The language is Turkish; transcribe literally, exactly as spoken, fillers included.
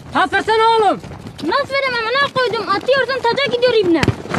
Tas versene oğlum. Nasıl veremem, amına koydum? Atıyorsan taca gidiyor ibne.